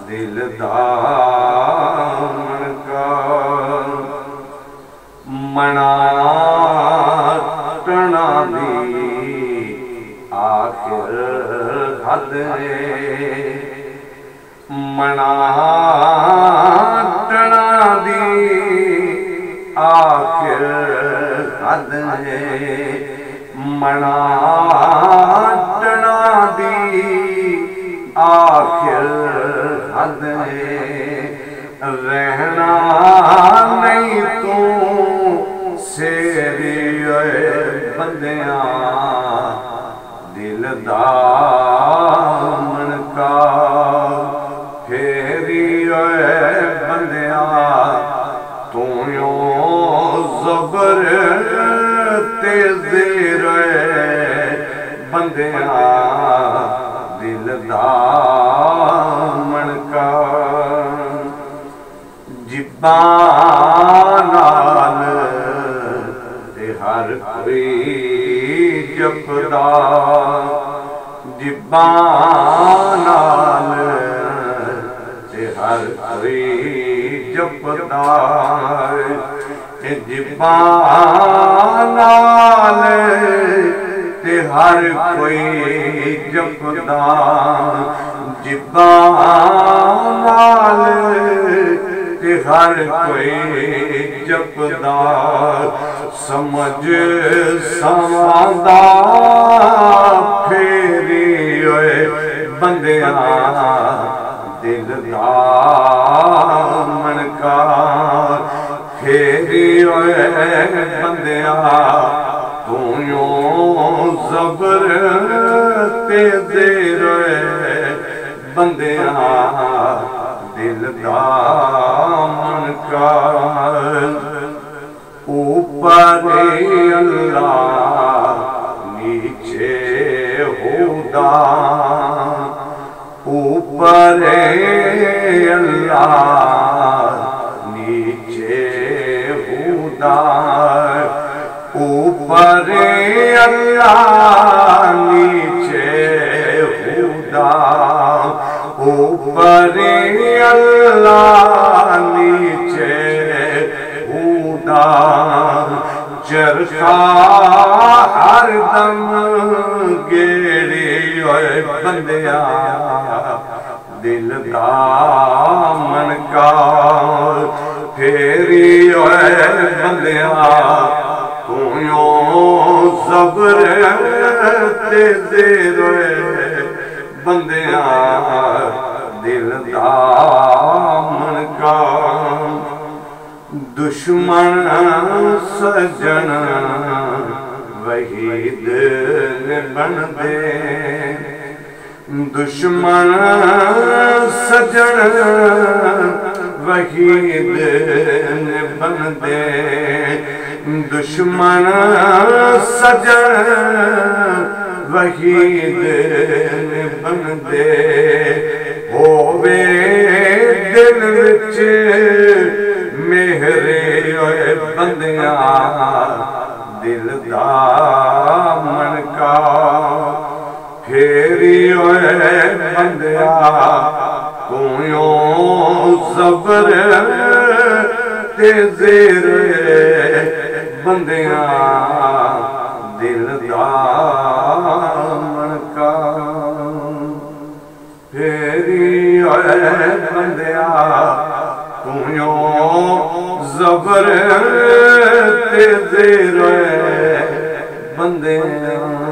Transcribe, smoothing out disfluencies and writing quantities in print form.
दिल दामन का मना टना दी आखिर हद मना टना दी आखिर हद मना टना दी आखिर हद रहना नहीं तू सेरी बंदिया दिल दामन का फेरी बंदिया तू यो ज़बर ते ज़ेर बंदिया दिल दामन का जिब्बां नाल ते हर कोई जपदा जिब्बां नाल ते हर कोई जपदा जिब्बां नाल ते हर कोई जपदा जिब्बां नाल ते हर कोई जपदा समझ समादा फेरी बंदिया दिल दामन का फेरी बंदिया तू यो ज़बर ते ज़ेर बंदिया दिल दामन का ऊपर अल्लाह नीचे खुदा ऊपर अल्लाह नीचे खुदा ऊपर अल्लाह नीचे खुदा ऊपर अल्लाह नीचे खुदा चरखा हर दम गेड़ी बंदिया दिल दामन का फेरी बंदिया तू यो ज़बर ते ज़ेर बंदिया दिल दामन का दुश्मन सजन वहीद बन दे दुश्मन सजन वहीद बन दे दुश्मन सजन वहीद बन दे होवे दिल विच मेरे बंदिया दिल दामन का फेरी बंदिया तू यो ज़बर ते ज़ेर बंदिया दिल दामन का फेरी बंदिया तू यो ज़बर ते ज़ेर बंदिया